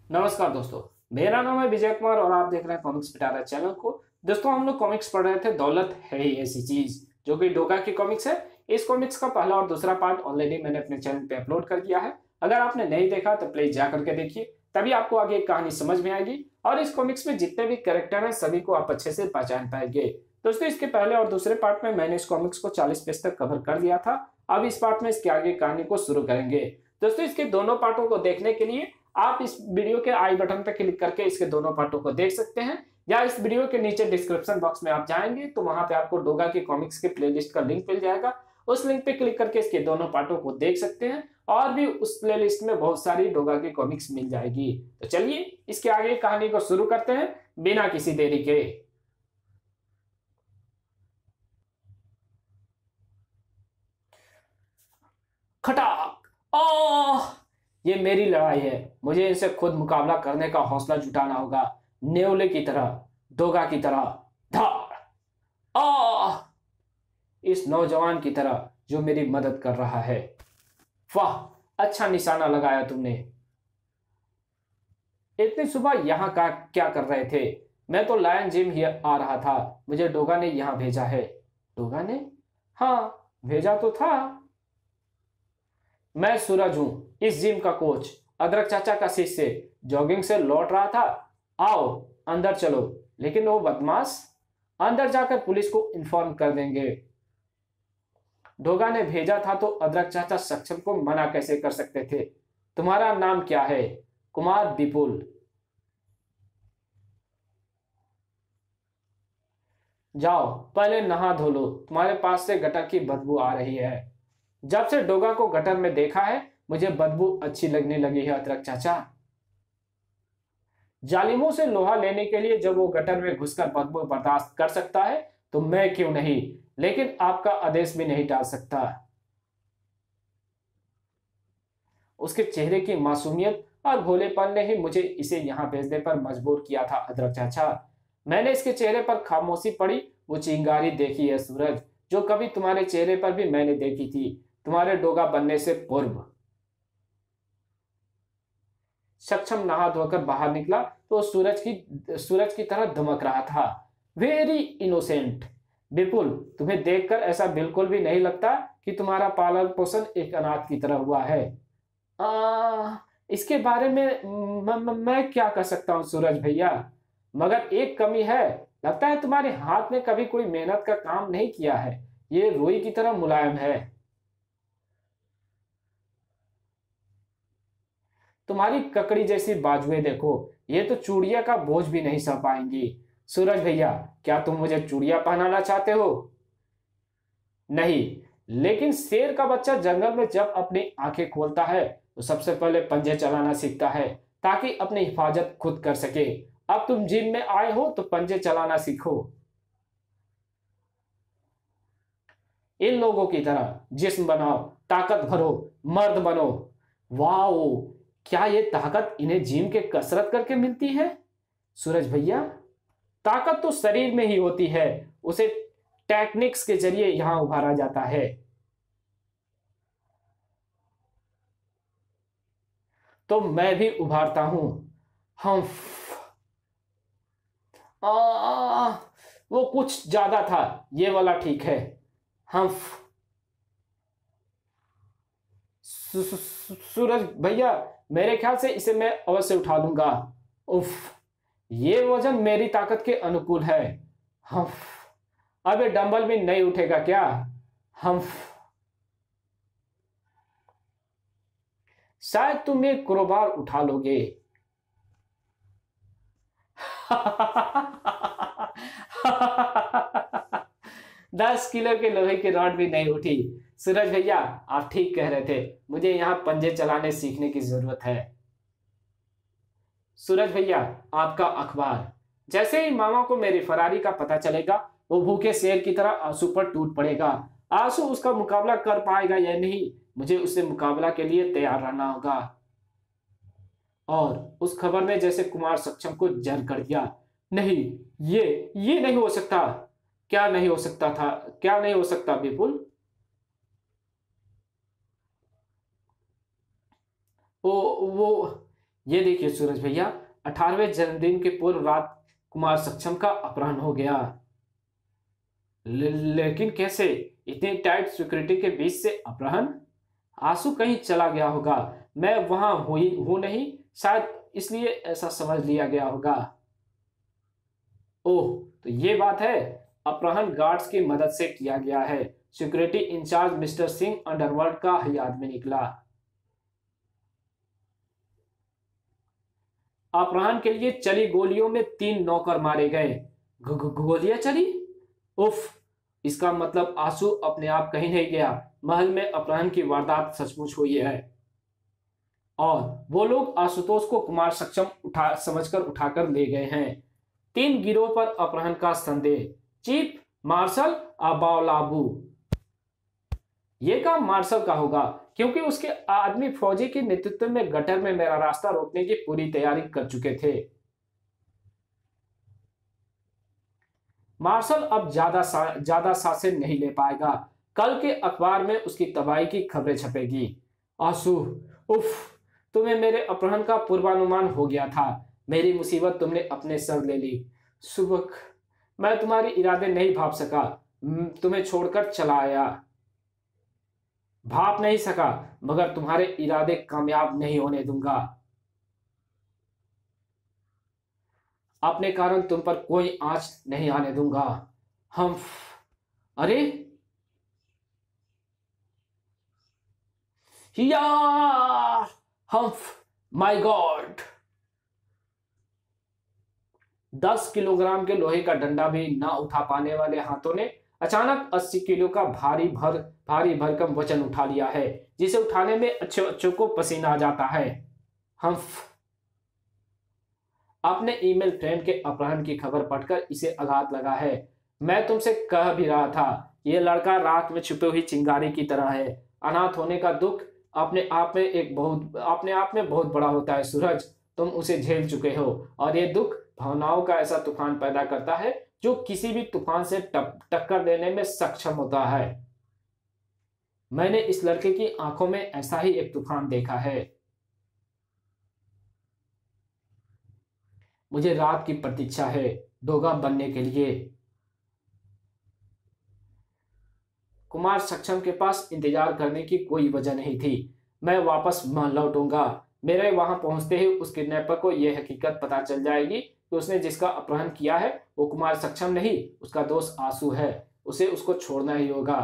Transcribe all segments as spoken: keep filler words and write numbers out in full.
नमस्कार दोस्तों। मेरा नाम है विजय कुमार और आप देख रहे हैं कॉमिक्स पिटारा चैनल को। दोस्तों, हम लोग कॉमिक्स पढ़ रहे थे दौलत है ही ऐसी चीज, जो कि डोगा की कॉमिक्स है। इस कॉमिक्स का पहला और दूसरा पार्ट ऑलरेडी मैंने अपने चैनल पे अपलोड कर दिया है। अगर आपने नहीं देखा तो प्लीज जा करके देखिए, तभी आपको आगे कहानी समझ में आएगी और इस कॉमिक्स में जितने भी कैरेक्टर हैं सभी को आप अच्छे से पहचान पाएंगे। दोस्तों, इसके पहले और दूसरे पार्ट में मैंने इस कॉमिक्स को चालीस पेज तक कवर कर दिया था। अब इस पार्ट में इसके आगे कहानी को शुरू करेंगे। दोस्तों, इसके दोनों पार्टों को देखने के लिए आप इस वीडियो के आई बटन पर क्लिक करके इसके दोनों पार्टों को देख सकते हैं, या इस वीडियो के नीचे डिस्क्रिप्शन बॉक्स में आप जाएंगे तो वहां पे आपको डोगा की कॉमिक्स के प्लेलिस्ट का लिंक मिल जाएगा। उस लिंक पे क्लिक करके इसके दोनों पार्टों को देख सकते हैं और भी उस प्लेलिस्ट में बहुत सारी डोगा की कॉमिक्स मिल जाएगी। तो चलिए इसके आगे कहानी को शुरू करते हैं बिना किसी देरी के। खटाक! ओह! ये मेरी लड़ाई है, मुझे इनसे खुद मुकाबला करने का हौसला जुटाना होगा। नेवले की तरह, डोगा की तरह। धार! आह! इस नौजवान की तरह जो मेरी मदद कर रहा है। वाह, अच्छा निशाना लगाया तुमने। इतनी सुबह यहां का क्या कर रहे थे? मैं तो लायन जिम ही आ रहा था, मुझे डोगा ने यहां भेजा है। डोगा ने? हाँ, भेजा तो था। मैं सूरज हूं, इस जिम का कोच, अदरक चाचा का शिष्य। जॉगिंग से लौट रहा था। आओ अंदर चलो। लेकिन वो बदमाश, अंदर जाकर पुलिस को इन्फॉर्म कर देंगे। डोगा ने भेजा था तो अदरक चाचा सक्षम को मना कैसे कर सकते थे? तुम्हारा नाम क्या है? कुमार विपुल। जाओ पहले नहा धो लो, तुम्हारे पास से गटर की बदबू आ रही है। जब से डोगा को गटर में देखा है मुझे बदबू अच्छी लगने लगी है अदरक चाचा। जालिमों से लोहा लेने के लिए जब वो गटर में घुसकर बदबू बर्दाश्त कर सकता है तो मैं क्यों नहीं? लेकिन आपका आदेश भी नहीं टाल सकता। उसके चेहरे की मासूमियत और भोलेपन ने ही मुझे इसे यहां भेजने पर मजबूर किया था अदरक चाचा। मैंने इसके चेहरे पर खामोशी पड़ी वो चिंगारी देखी है सूरज, जो कभी तुम्हारे चेहरे पर भी मैंने देखी थी, तुम्हारे डोगा बनने से पूर्व। सक्षम नहा धोकर बाहर निकला तो सूरज की सूरज की तरह दमक रहा था। Very innocent. विपुल, तुम्हें देखकर ऐसा बिल्कुल भी नहीं लगता कि तुम्हारा पालन पोषण एक अनाथ की तरह हुआ है। आ, इसके बारे में म, म, मैं क्या कर सकता हूँ सूरज भैया, मगर एक कमी है। लगता है तुम्हारे हाथ में कभी कोई मेहनत का काम नहीं किया है। ये रुई की तरह मुलायम है। तुम्हारी ककड़ी जैसी बाजुएं देखो, ये तो चूड़िया का बोझ भी नहीं सह पाएंगी। सूरज भैया, क्या तुम मुझे चूड़िया पहनाना चाहते हो? नहीं, लेकिन शेर का बच्चा जंगल में जब अपनी आंखें खोलता है तो सबसे पहले पंजे चलाना सीखता है ताकि अपनी हिफाजत खुद कर सके। अब तुम जिम में आए हो तो पंजे चलाना सीखो। इन लोगों की तरह जिस्म बनाओ, ताकत भरो, मर्द बनो। वाओ, क्या ये ताकत इन्हें जिम के कसरत करके मिलती है? सूरज भैया, ताकत तो शरीर में ही होती है, उसे टेक्निक्स के जरिए यहां उभारा जाता है। तो मैं भी उभारता हूं। हम आ, वो कुछ ज्यादा था, ये वाला ठीक है। हम सू- सू- सूरज भैया, मेरे ख्याल से इसे मैं अवश्य उठा लूंगा। उफ, ये वजन मेरी ताकत के अनुकूल है। हम अब ये डंबल भी नहीं उठेगा क्या? हम शायद तुम ये क्रोबार उठा लोगे। दस किलो के लोहे की रॉड भी नहीं उठी। सूरज भैया, आप ठीक कह रहे थे, मुझे यहाँ पंजे चलाने सीखने की जरूरत है। सूरज भैया, आपका अखबार। जैसे ही मामा को मेरी फरारी का पता चलेगा वो भूखे शेर की तरह आंसू पर टूट पड़ेगा। आंसू उसका मुकाबला कर पाएगा या नहीं, मुझे उससे मुकाबला के लिए तैयार रहना होगा। और उस खबर ने जैसे कुमार सक्षम को जर कर दिया। नहीं, ये ये नहीं हो सकता। क्या नहीं हो सकता था? क्या नहीं हो सकता विपुल? वो वो ये देखिए सूरज भैया, अठारहवें जन्मदिन के पूर्व रात कुमार सक्षम का अपहरण हो गया। ले, लेकिन कैसे? इतनी टाइट सिक्योरिटी के बीच से अपहरण? आंसू कहीं चला गया होगा, मैं वहां हुई हूं नहीं, शायद इसलिए ऐसा समझ लिया गया होगा। ओह, तो ये बात है। अपहरण गार्ड्स की मदद से किया गया है। Security incharge mister Singh underworld का ही आदमी निकला। अपहरण के लिए चली गोलियों में तीन नौकर मारे गए। गोलियां चली? उफ, इसका मतलब आंसू अपने आप कहीं नहीं गया। महल में अपहरण की वारदात सचमुच हुई है और वो लोग आशुतोष को कुमार सक्षम उठा समझकर उठाकर ले गए हैं। तीन गिरोह पर अपहरण का संदेह। चीफ मार्शल अबालाबू। ये काम मार्शल का होगा क्योंकि उसके आदमी फौजी के नेतृत्व में गटर में मेरा रास्ता रोकने की पूरी तैयारी कर चुके थे। मार्शल अब ज्यादा सा, ज्यादा शासन नहीं ले पाएगा। कल के अखबार में उसकी तबाही की खबरें छपेगी। आंसू, उफ, तुम्हें मेरे अपहरण का पूर्वानुमान हो गया था। मेरी मुसीबत तुमने अपने सर ले ली। सुबह मैं तुम्हारे इरादे नहीं भाप सका, तुम्हें छोड़कर चला आया। भाप नहीं सका, मगर तुम्हारे इरादे कामयाब नहीं होने दूंगा। अपने कारण तुम पर कोई आंच नहीं आने दूंगा। हम अरे या हम माय गॉड। दस किलोग्राम के लोहे का डंडा भी ना उठा पाने वाले हाथों ने अचानक अस्सी किलो का भारी भर भारी भरकम वजन उठा लिया है, जिसे उठाने में अच्छे अच्छों को पसीना आ जाता है। हम आपने ईमेल फ्रेंड के अपहरण की खबर पढ़कर इसे आघात लगा है। मैं तुमसे कह भी रहा था, यह लड़का रात में छुपी हुई चिंगारी की तरह है। अनाथ होने का दुख अपने आप में एक बहुत अपने आप में बहुत बड़ा होता है सूरज। तुम उसे झेल चुके हो और ये दुख भावनाओं का ऐसा तूफान पैदा करता है जो किसी भी तूफान से टक्कर देने में सक्षम होता है। मैंने इस लड़के की आंखों में ऐसा ही एक तूफान देखा है। मुझे रात की प्रतीक्षा है डोगा बनने के लिए। कुमार सक्षम के पास इंतजार करने की कोई वजह नहीं थी। मैं वापस लौटूंगा। मेरे वहां पहुंचते ही उस किडनैपर को यह हकीकत पता चल जाएगी कि उसने जिसका अपहरण किया है वो कुमार सक्षम नहीं, उसका दोस्त आंसू है। उसे उसको छोड़ना ही होगा।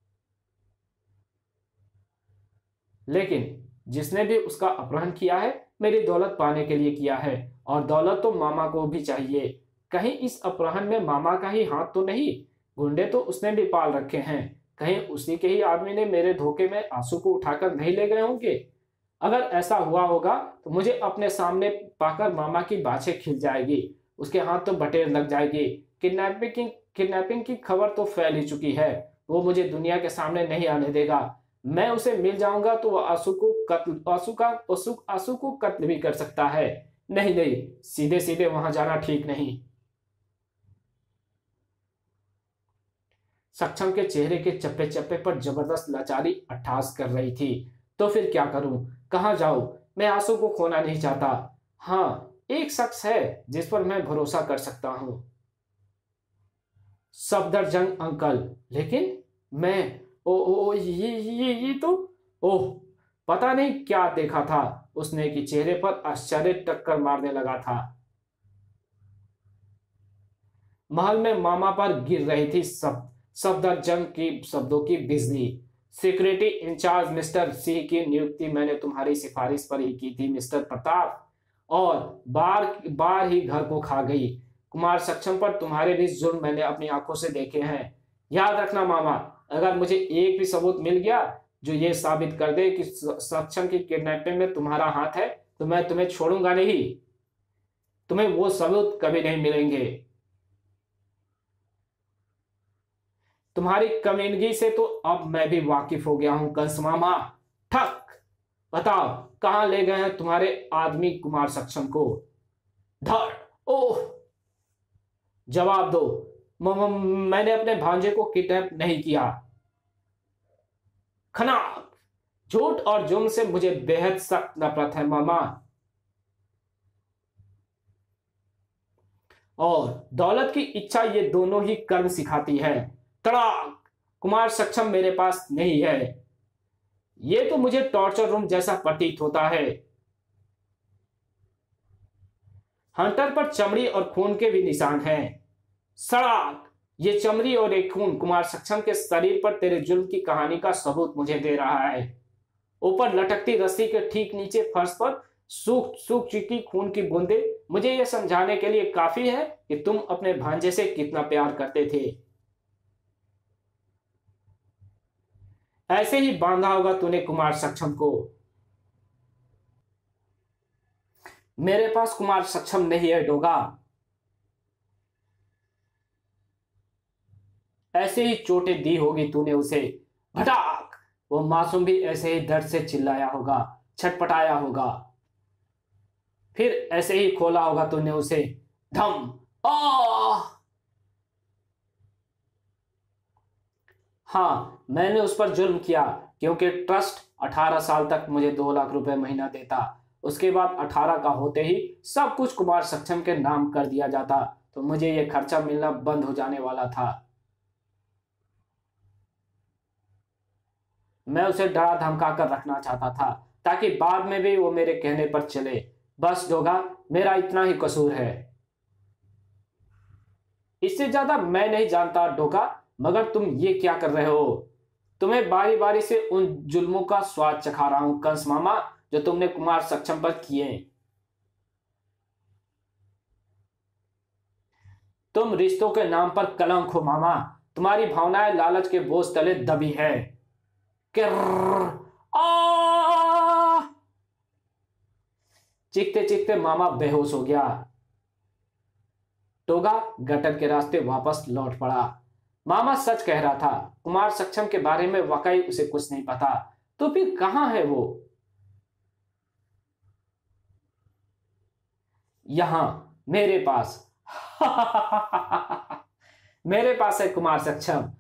लेकिन जिसने भी उसका अपहरण किया है मेरी दौलत पाने के लिए किया है, और दौलत तो मामा को भी चाहिए। कहीं इस अपहरण में मामा का ही हाथ तो नहीं? गुंडे तो उसने भी पाल रखे हैं। कहीं उसी के ही आदमी ने मेरे धोखे में आंसू को उठाकर नहीं ले गए होंगे? अगर ऐसा हुआ होगा तो मुझे अपने सामने पाकर मामा की बाछें खिल जाएगी, उसके हाथ तो बटेर लग जाएगी। किडनैपिंग की किडनैपिंग की खबर तो फैल ही चुकी है। वो मुझे दुनिया के सामने नहीं आने देगा। मैं उसे मिल जाऊंगा तो वो आंसू को कत्ल आंसू का आंसू आंसू को कत्ल भी कर सकता है। नहीं नहीं, सीधे सीधे वहां जाना ठीक नहीं। सक्षम के चेहरे के चप्पे चप्पे पर जबरदस्त लाचारी अट्ठास कर रही थी। तो फिर क्या करूं, कहां जाऊं? मैं आंसू को खोना नहीं चाहता। हाँ, एक शख्स है जिस पर मैं भरोसा कर सकता हूं, सफदरजंग अंकल। लेकिन मैं ओ, ओ ये ये ये तो ओह, पता नहीं क्या देखा था उसने कि चेहरे पर आश्चर्य टक्कर मारने लगा था। महल में मामा पर गिर रही थी सब सफदरजंग की शब्दों की बिजली। सिक्योरिटी इंचार्ज मिस्टर सिंह की नियुक्ति मैंने तुम्हारी सिफारिश पर ही की थी मिस्टर प्रताप, और बार बार ही घर को खा गई। कुमार सक्षम पर तुम्हारे भी जुल्म मैंने अपनी आंखों से देखे हैं। याद रखना मामा, अगर मुझे एक भी सबूत मिल गया जो ये साबित कर दे कि सक्षम की किडनैपिंग में तुम्हारा हाथ है तो मैं तुम्हें छोड़ूंगा नहीं। तुम्हें वो सबूत कभी नहीं मिलेंगे। तुम्हारी कमीनगी से तो अब मैं भी वाकिफ हो गया हूं कंस मामा। ठक, बताओ कहां ले गए हैं तुम्हारे आदमी कुमार सक्षम को? धड़, ओह, जवाब दो। मैंने अपने भांजे को किडनैप नहीं किया। खनाक, झूठ और जुर्म से मुझे बेहद सख्त नफरत है मामा। और दौलत की इच्छा, ये दोनों ही कर्म सिखाती है। तड़ाक! कुमार सक्षम मेरे पास नहीं है। ये तो मुझे टॉर्चर रूम जैसा प्रतीत होता है। हंटर पर चमड़ी और खून के भी निशान हैं। सड़ाक! ये चमड़ी और एक खून कुमार सक्षम के शरीर पर तेरे जुल्म की कहानी का सबूत मुझे दे रहा है। ऊपर लटकती रस्सी के ठीक नीचे फर्श पर सूख सूख चुकी खून की बूंदें मुझे यह समझाने के लिए काफी है कि तुम अपने भांजे से कितना प्यार करते थे। ऐसे ही बांधा होगा तूने कुमार सक्षम को। मेरे पास कुमार सक्षम नहीं है डोगा। ऐसे ही चोटें दी होगी तूने उसे। भटाक! वो मासूम भी ऐसे ही दर्द से चिल्लाया होगा, छटपटाया होगा। फिर ऐसे ही खोला होगा तूने उसे। धम! आ! हाँ, मैंने उस पर जुल्म किया क्योंकि ट्रस्ट अठारह साल तक मुझे दो लाख रुपए महीना देता। उसके बाद अठारह का होते ही सब कुछ कुमार सक्षम के नाम कर दिया जाता, तो मुझे यह खर्चा मिलना बंद हो जाने वाला था। मैं उसे डरा धमका कर रखना चाहता था ताकि बाद में भी वो मेरे कहने पर चले। बस डोगा, मेरा इतना ही कसूर है। इससे ज्यादा मैं नहीं जानता डोगा, मगर तुम ये क्या कर रहे हो? तुम्हें बारी बारी से उन जुल्मों का स्वाद चखा रहा हूं कंस मामा, जो तुमने कुमार सक्षम पर किए। तुम रिश्तों के नाम पर कलंक हो मामा। तुम्हारी भावनाएं लालच के बोझ तले दबी है। आ! चीखते चीखते मामा बेहोश हो गया। टोगा गटर के रास्ते वापस लौट पड़ा। मामा सच कह रहा था, कुमार सक्षम के बारे में वाकई उसे कुछ नहीं पता। तो फिर कहां है वो? यहां, मेरे पास। मेरे पास है कुमार सक्षम।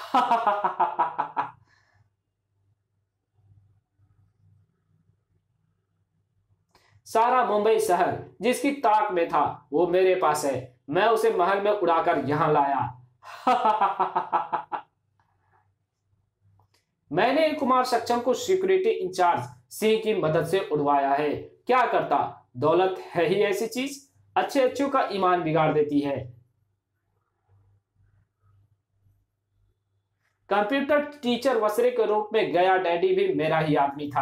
सारा मुंबई शहर जिसकी ताक में था वो मेरे पास है। मैं उसे महल में उड़ाकर यहां लाया। मैंने कुमार सक्षम को सिक्योरिटी इंचार्ज सिंह की मदद से उड़वाया है। क्या करता? दौलत है ही ऐसी चीज, अच्छे अच्छों का ईमान बिगाड़ देती है। कंप्यूटर टीचर वसरे के रूप में गया डैडी भी मेरा ही आदमी था।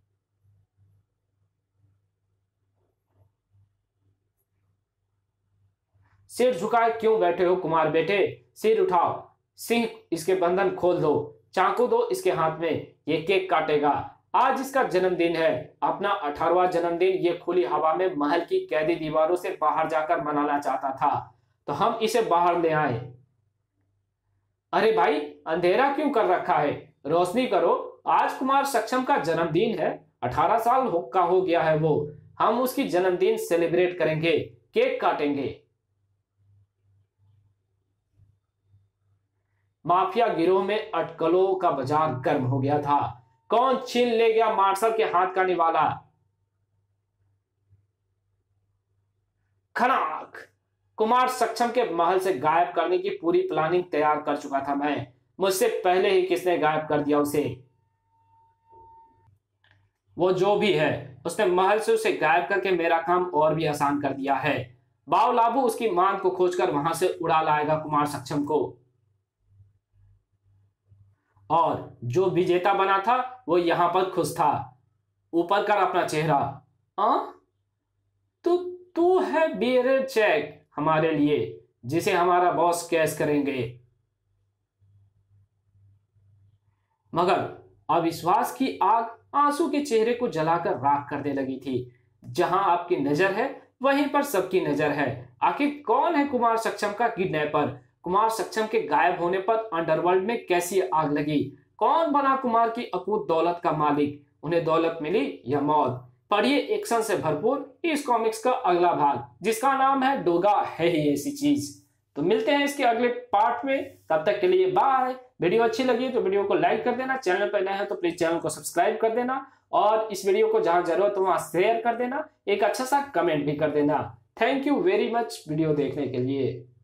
सिर झुकाए क्यों बैठे हो कुमार बेटे? सिर उठाओ। सिंह, इसके बंधन खोल दो। चाकू दो इसके हाथ में। ये केक काटेगा। आज इसका जन्मदिन है, अपना अठारहवां जन्मदिन ये खुली हवा में महल की कैदी दीवारों से बाहर जाकर मनाना चाहता था, तो हम इसे बाहर ले आए। अरे भाई, अंधेरा क्यों कर रखा है? रोशनी करो। आज कुमार सक्षम का जन्मदिन है। अठारह साल हो का हो गया है वो। हम उसकी जन्मदिन सेलिब्रेट करेंगे, केक काटेंगे। माफिया गिरोह में अटकलों का बाजार गर्म हो गया था। कौन छीन ले गया मार्शल के हाथ का निवाला? खड़ाक! कुमार सक्षम के महल से गायब करने की पूरी प्लानिंग तैयार कर चुका था मैं। मुझसे पहले ही किसने गायब कर दिया उसे? वो जो भी है, उसने महल से उसे गायब करके मेरा काम और भी आसान कर दिया है। बाव लाबू उसकी मान को खोजकर वहां से उड़ा लाएगा कुमार सक्षम को। और जो विजेता बना था वो यहां पर खुश था। ऊपर कर अपना चेहरा। आ? तो तू है बियरर चेक हमारे लिए, जिसे हमारा बॉस कैश करेंगे। मगर अविश्वास की आग आंसू के चेहरे को जलाकर राख कर दे लगी थी। जहां आपकी नजर है वहीं पर सबकी नजर है। आखिर कौन है कुमार सक्षम का किडनैपर? कुमार सक्षम के गायब होने पर अंडरवर्ल्ड में कैसी आग लगी? कौन बना कुमार की अकूत दौलत का मालिक? उन्हें दौलत मिली या मौत? पढ़िए एक्शन से भरपूर इस कॉमिक्स का अगला भाग, जिसका नाम है डोगा है ही ऐसी चीज। तो मिलते हैं इसके अगले पार्ट में। तब तक के लिए बाय। वीडियो अच्छी लगी तो वीडियो को लाइक कर देना। चैनल पर नए हैं तो प्लीज चैनल को सब्सक्राइब कर देना, और इस वीडियो को जहां जरूरत हो वहां शेयर कर देना। एक अच्छा सा कमेंट भी कर देना। Thank you very much video देखने के लिए।